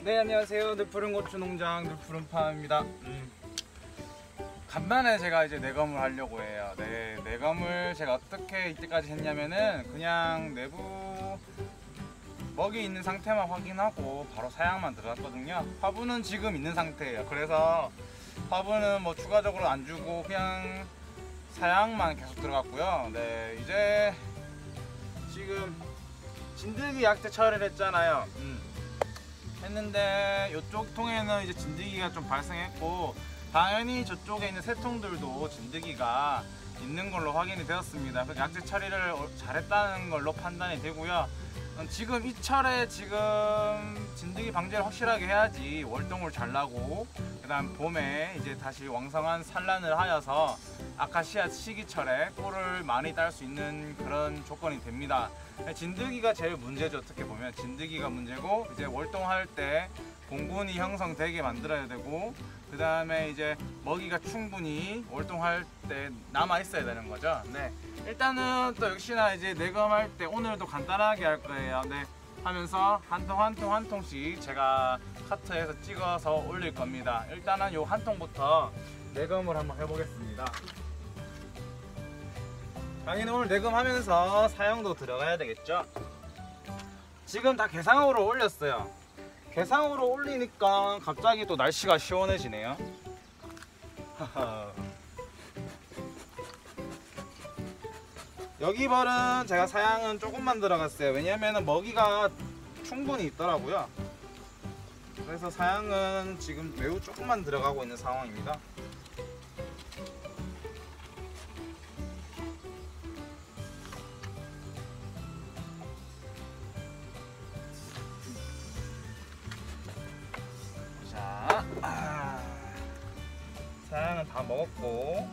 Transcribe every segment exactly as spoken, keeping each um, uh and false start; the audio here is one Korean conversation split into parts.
네, 안녕하세요. 늘푸른 고추 농장 늘푸른팜입니다. 음. 간만에 제가 이제 내검을 하려고 해요. 네, 내검을 제가 어떻게 이때까지 했냐면은 그냥 내부 먹이 있는 상태만 확인하고 바로 사양만 들어갔거든요. 화분은 지금 있는 상태예요. 그래서 화분은 뭐 추가적으로 안 주고 그냥 사양만 계속 들어갔고요. 네, 이제 지금 진드기 약제 처리를 했잖아요. 음. 했는데 이쪽 통에는 이제 진드기가 좀 발생했고, 당연히 저쪽에 있는 새 통들도 진드기가 있는 걸로 확인이 되었습니다. 그래서 약제 처리를 잘했다는 걸로 판단이 되고요. 지금 이 철에 지금 진드기 방제를 확실하게 해야지 월동을 잘 나고, 그 다음 봄에 이제 다시 왕성한 산란을 하여서 아카시아 시기철에 꿀을 많이 딸 수 있는 그런 조건이 됩니다. 진드기가 제일 문제죠. 어떻게 보면 진드기가 문제고, 이제 월동할 때 공군이 형성되게 만들어야 되고, 그 다음에 이제 먹이가 충분히 월동할 때 남아 있어야 되는 거죠. 네, 일단은 또 역시나 이제 내검할 때 오늘도 간단하게 할 거예요. 네, 하면서 한 통 한 통 한 통씩 제가 카트에서 찍어서 올릴 겁니다. 일단은 요 한 통부터 내검을 한번 해보겠습니다. 당연히 오늘 내검하면서 사용도 들어가야 되겠죠. 지금 다 개상으로 올렸어요. 개상으로 올리니까 갑자기 또 날씨가 시원해지네요. 여기 벌은 제가 사양은 조금만 들어갔어요. 왜냐면 먹이가 충분히 있더라고요. 그래서 사양은 지금 매우 조금만 들어가고 있는 상황입니다. 자, 아, 사양은 다 먹었고,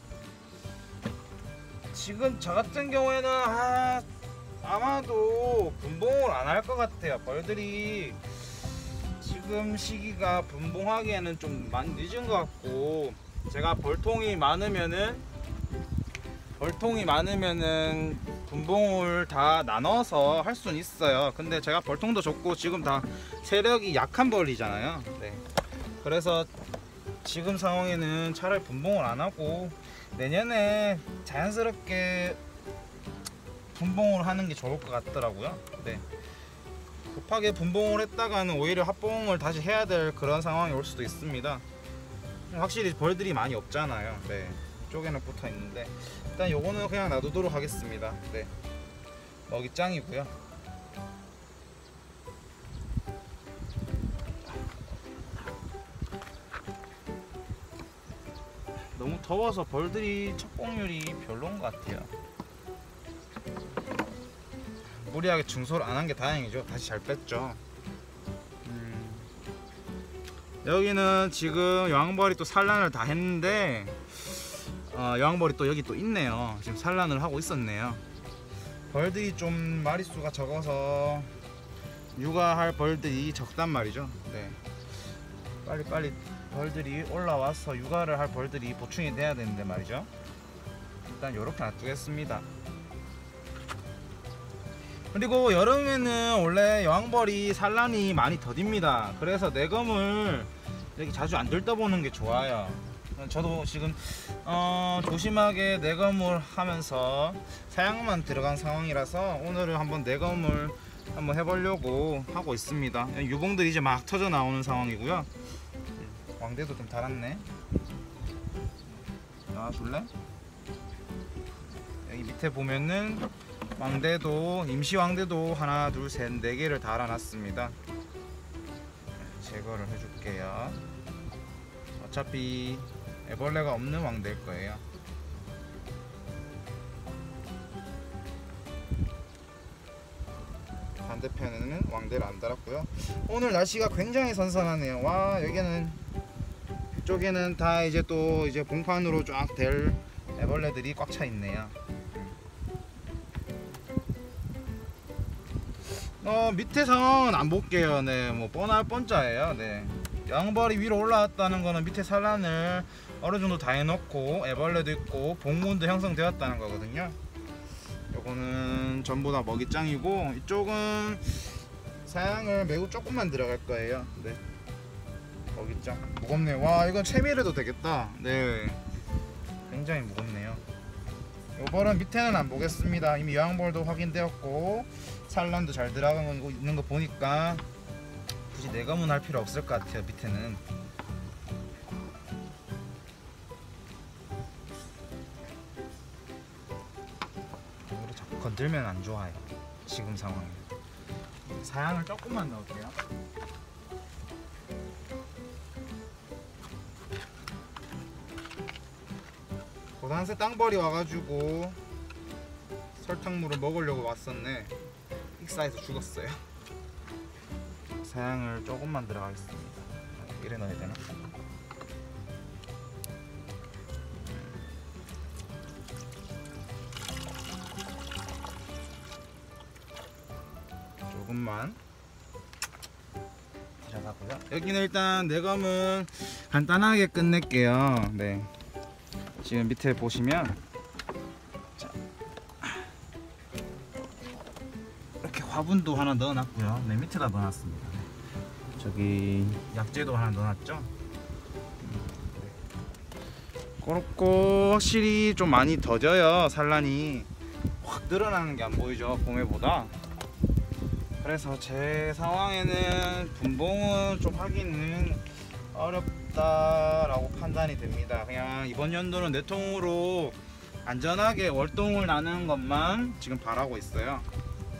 지금 저 같은 경우에는 아, 아마도 분봉을 안 할 것 같아요. 벌들이 지금 시기가 분봉하기에는 좀 많이 늦은 것 같고, 제가 벌통이 많으면은 벌통이 많으면은 분봉을 다 나눠서 할 수는 있어요. 근데 제가 벌통도 적고 지금 다 세력이 약한 벌이잖아요. 네, 그래서 지금 상황에는 차라리 분봉을 안 하고 내년에 자연스럽게 분봉을 하는 게 좋을 것 같더라고요. 네, 급하게 분봉을 했다가는 오히려 합봉을 다시 해야 될 그런 상황이 올 수도 있습니다. 확실히 벌들이 많이 없잖아요. 네, 이쪽에는 붙어 있는데 일단 요거는 그냥 놔두도록 하겠습니다. 네, 먹이 짱이고요. 너무 더워서 벌들이 척봉률이 별로인 것 같아요. 무리하게 중소를 안 한 게 다행이죠. 다시 잘 뺐죠. 음. 여기는 지금 여왕벌이 또 산란을 다 했는데 어, 여왕벌이 또 여기 또 있네요. 지금 산란을 하고 있었네요. 벌들이 좀 마리수가 적어서 육아할 벌들이 적단 말이죠. 네, 빨리빨리 벌들이 올라와서 육아를 할 벌들이 보충이 돼야 되는데 말이죠. 일단 이렇게 놔두겠습니다. 그리고 여름에는 원래 여왕벌이 산란이 많이 더딥니다. 그래서 내검을 이렇게 자주 안 들떠보는 게 좋아요. 저도 지금 어, 조심하게 내검을 하면서 사양만 들어간 상황이라서 오늘은 한번 내검을 한번 해보려고 하고 있습니다. 유봉들이 이제 막 터져 나오는 상황이고요. 왕대도 좀 달았네. 나와줄래? 여기 밑에 보면은 왕대도, 임시 왕대도 하나 둘 셋 네 개를 달아놨습니다. 제거를 해줄게요. 어차피 애벌레가 없는 왕대일 거예요. 반대편에는 왕대를 안 달았고요. 오늘 날씨가 굉장히 선선하네요. 와, 여기는 이쪽에는 다 이제 또 이제 봉판으로 쫙 될 애벌레들이 꽉 차 있네요. 어, 밑에 상황은 안 볼게요. 네, 뭐 뻔할 뻔짜예요. 네, 양벌이 위로 올라왔다는 거는 밑에 산란을 어느 정도 다 해놓고 애벌레도 있고 봉문도 형성되었다는 거거든요. 요거는 전부 다 먹이짱이고, 이쪽은 사양을 매우 조금만 들어갈 거예요. 네. 거기 있죠. 무겁네요. 와, 이건 채밀해도 되겠다. 네. 굉장히 무겁네요. 요 벌은 밑에는 안 보겠습니다. 이미 여왕벌도 확인되었고 산란도 잘 들어가는 거 있는 거 보니까 굳이 내검은 할 필요 없을 것 같아요. 밑에는. 이거를 자꾸 건들면 안 좋아요. 지금 상황에. 사양을 조금만 넣을게요. 고단세 땅벌이 와가지고 설탕물을 먹으려고 왔었네. 익사해서 죽었어요. 사양을 조금만 들어가겠습니다. 이래 넣어야 되나? 조금만 들어가고요. 여기는 일단 내검은 간단하게 끝낼게요. 네. 지금 밑에 보시면 자, 이렇게 화분도 하나 넣어놨고요. 네, 밑에다 넣어놨습니다. 저기 약재도 하나 넣어놨죠. 그렇고 확실히 좀 많이 더져요. 산란이 확 늘어나는 게 안 보이죠, 봄에보다. 그래서 제 상황에는 분봉은 좀 하기는 어렵다라고 판단이 됩니다. 그냥 이번 연도는 네 통으로 안전하게 월동을 나는 것만 지금 바라고 있어요.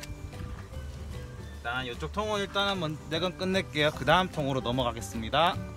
일단 이쪽 통은 일단은 내건 끝낼게요. 그 다음 통으로 넘어가겠습니다.